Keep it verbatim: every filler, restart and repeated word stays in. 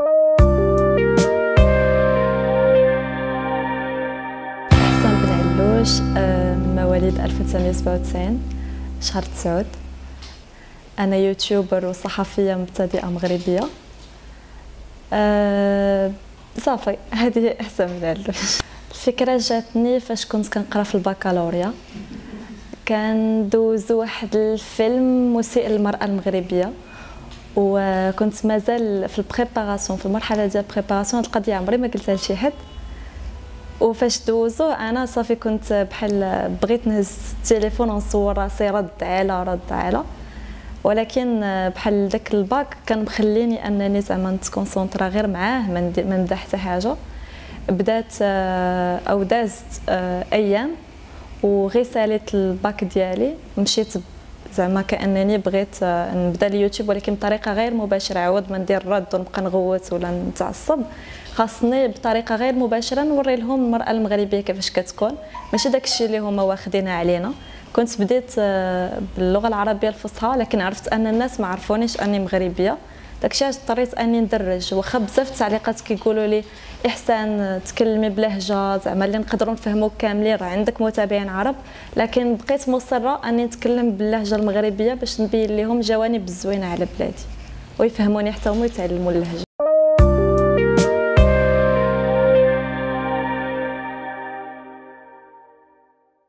حسن بن علوش، مواليد ألف وتسعمائة وسبعة وتسعين، شهر تسعود. أنا يوتيوبر وصحفية مبتدئة مغربية. أه صافي، هذه حسن بن علوش. الفكرة جاتني فاش كنت كنقرا في البكالوريا، كان دوزو واحد الفيلم مسيء للمرأة المغربية، وكنت مازال في البريباراسيون، في المرحلة ديال البريباراسيون. هاد القضية عمري ما قلتها لشي حد، وفاش دوزو انا صافي كنت بحال بغيت نهز التليفون ونصور راسي رد على رد على، ولكن بحال داك الباك كان مخليني انني زعما نتكونسونطرا غير معاه، ما نبدا حتى حاجه. بدات او دازت ايام وغير ساليت الباك ديالي، مشيت زعما كانني بغيت نبدا اليوتيوب، ولكن بطريقه غير مباشره. عوض ما ندير الرد ونبقى نغوت ولا نتعصب، خاصني بطريقه غير مباشره نوري لهم المراه المغربيه كيفاش كتكون، ماشي داكشي اللي هما واخدينها علينا. كنت بديت باللغه العربيه الفصحى، لكن عرفت ان الناس ما عرفونيش اني مغربيه. داكشي علاش اضطريت اني ندرج، واخا بزاف التعليقات كيقولوا لي احسان تكلمي بلهجه زعما اللي نقدروا نفهموك كاملين، راه عندك متابعين عرب، لكن بقيت مصره اني نتكلم باللهجه المغربيه باش نبين لهم جوانب الزوينه على بلادي، ويفهموني حتى هما يتعلموا اللهجه.